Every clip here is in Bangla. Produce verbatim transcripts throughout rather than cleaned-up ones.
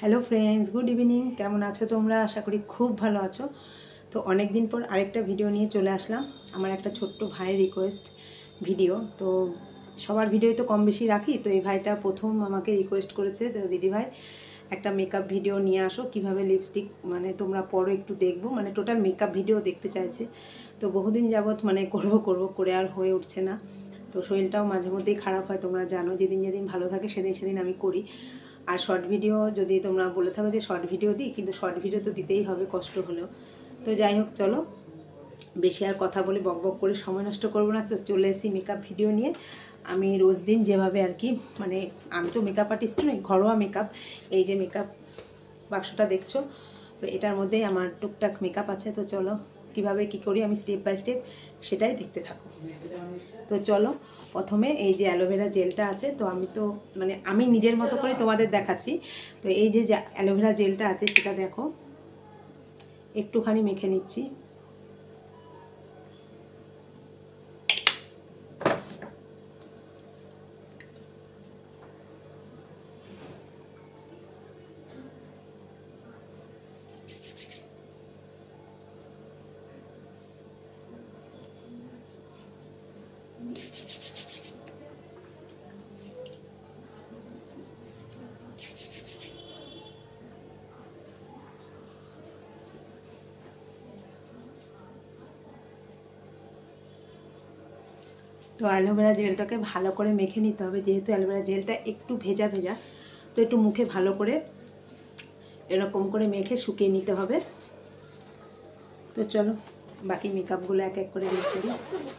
Hello friends, good evening. কেমন আছো তোমরা? আশা করি খুব ভালো আছো। তো অনেক দিন পর আরেকটা ভিডিও নিয়ে চলে আসলাম। আমার একটা ছোট্ট ভাইয়ের রিকোয়েস্ট ভিডিও। তো সবার ভিডিওই তো কম বেশি রাখি, তো এই ভাইটা প্রথম আমাকে রিকোয়েস্ট করেছে, তো দিদি ভাই একটা মেকআপ ভিডিও নিয়ে আসো, কিভাবে লিপস্টিক মানে তোমরা পরো একটু দেখবো, মানে টোটাল মেকআপ ভিডিও দেখতে চাইছে। তো বহুদিন যাবৎ মানে করব করব করে আর হয়ে উঠছে না। তো শরীরটাও মাঝে মধ্যেই খারাপ হয়, তোমরা জানো। যেদিন যেদিন ভালো থাকে সেদিন সেদিন আমি করি। আর শর্ট ভিডিও যদি তোমরা বলে থাকো যে শর্ট ভিডিও দিই, কিন্তু শর্ট ভিডিও তো দিতেই হবে কষ্ট হলেও। তো যাই হোক, চলো বেশি আর কথা বলে বক বক করে সময় নষ্ট করবো না। তো চলে এসেছি মেকআপ ভিডিও নিয়ে। আমি রোজ দিন যেভাবে আর কি, মানে আমি তো মেকআপ আর্টিস্ট নই, ঘরোয়া মেকআপ। এই যে মেকআপ বাক্সটা দেখছো, তো এটার মধ্যেই আমার টুকটাক মেকআপ আছে। তো চলো কিভাবে কি করি আমি স্টেপ বাই স্টেপ সেটাই দেখতে থাকো। তো চলো, প্রথমে এই যে অ্যালোভেরা জেলটা আছে, তো আমি তো মানে আমি নিজের মতো করে তোমাদের দেখাচ্ছি। তো এই যে অ্যালোভেরা জেলটা আছে সেটা দেখো, একটুখানি মেখে নিচ্ছি। তো অ্যালোভেরা জেলটাকে ভালো করে মেখে নিতে হবে, যেহেতু অ্যালোভেরা জেলটা একটু ভেজা ভেজা, তো একটু মুখে ভালো করে এরকম করে মেখে শুকিয়ে নিতে হবে। তো চলো বাকি মেকআপগুলো এক এক করে বের করি।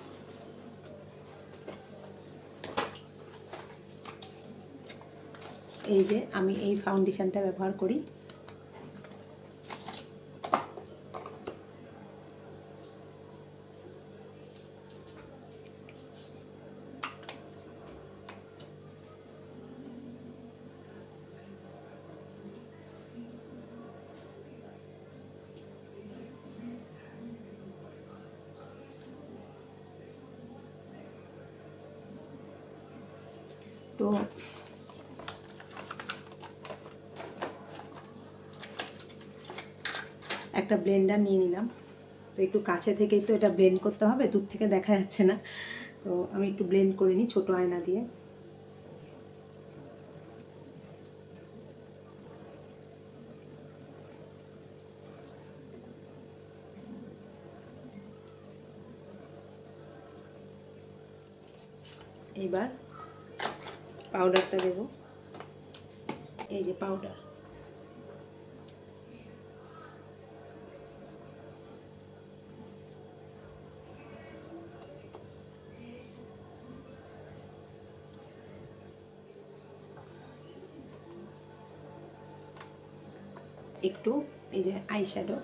এই যে আমি এই ফাউন্ডেশনটা ব্যবহার করি। তো একটা ব্লেন্ডার নিয়ে নিলাম। তো একটু কাছে থেকেই তো এটা ব্লেন্ড করতে হবে, দূর থেকে দেখা যাচ্ছে না। তো আমি একটু ব্লেন্ড করে নিই ছোটো আয়না দিয়ে। এবার পাউডারটা দেব, এই যে পাউডার। একটু এই যে আইশ্যাডো,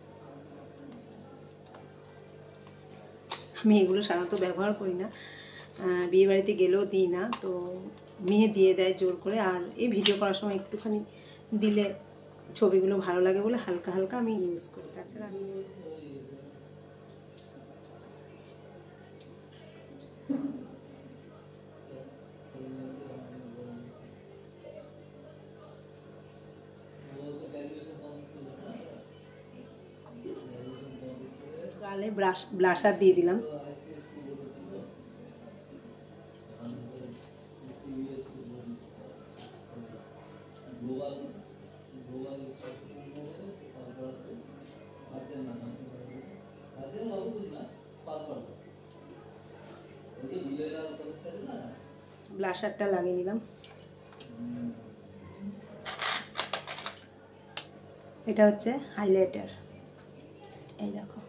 আমি এগুলো সাধারণত ব্যবহার করি না, বিয়েবাড়িতে গেলেও দিই না। তো মেয়ে দিয়ে দেয় জোর করে, আর এই ভিডিও করার সময় একটুখানি দিলে ছবিগুলো ভালো লাগে বলে হালকা হালকা আমি ইউজ করি। তাছাড়া আমি গালে ব্রাশ ব্লাশার দিয়ে দিলাম। ব্লাশারটা লাগিয়ে নিলাম। এটা হচ্ছে হাইলাইটার, এই দেখো।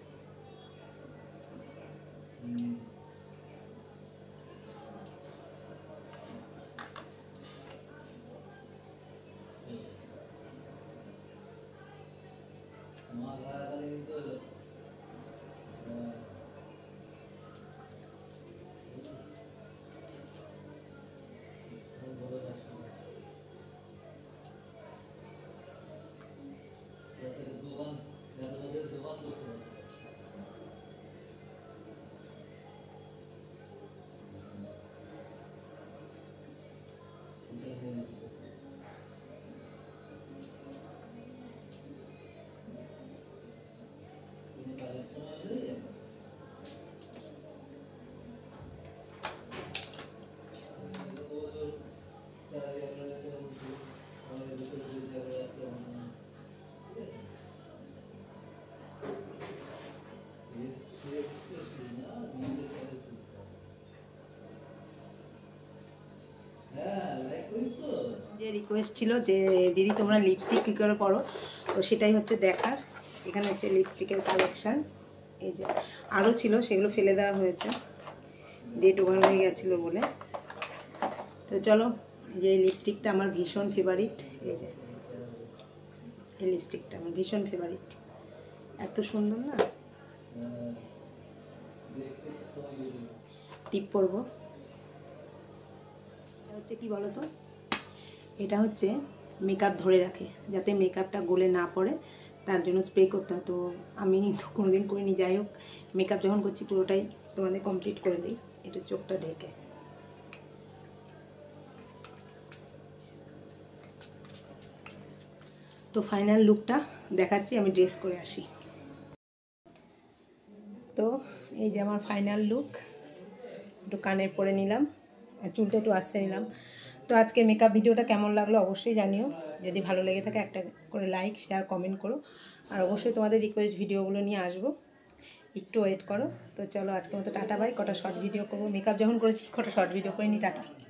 রিকোয়েস্ট ছিল যে দিদি তোমরা লিপস্টিক কী করে পরো, তো সেটাই হচ্ছে দেখার। এখানে হচ্ছে লিপস্টিকের কালেকশান, এই যে আরও ছিল সেগুলো ফেলে দেওয়া হয়েছে, ডেট ওভার হয়ে গেছিলো বলে। তো চলো, যে এই লিপস্টিকটা আমার ভীষণ ফেভারিট, এই যে এই লিপস্টিকটা আমার ভীষণ ফেভারিট, এত সুন্দর না। টিপ পরবো, হচ্ছে কি বলো তো, এটা হচ্ছে মেকআপ ধরে রাখে, যাতে মেকআপটা গলে না পড়ে, তার জন্য স্প্রে করতে হয়। তো আমি তো কোনোদিন করিনি, যাই হোক মেকআপ যখন করছি পুরোটাই তোমাদের কমপ্লিট করে দিই। এটা চোখটা ঢেকে, তো ফাইনাল লুকটা দেখাচ্ছি, আমি ড্রেস করে আসি। তো এই যে আমার ফাইনাল লুক, একটু কানের পরে নিলাম, আর চুলটা একটু আসতে নিলাম। তো আজকে মেকআপ ভিডিওটা কেমন লাগলো অবশ্যই জানিও, যদি ভালো লেগে থাকে একটা করে লাইক শেয়ার কমেন্ট করো, আর অবশ্যই তোমাদের রিকোয়েস্ট ভিডিওগুলো নিয়ে আসবো, একটু ওয়েট করো। তো চলো আজকে মতো টাটা বাই, কটা শর্ট ভিডিও করবো, মেকআপ যখন করেছি কটা শর্ট ভিডিও করে নি, টাটা।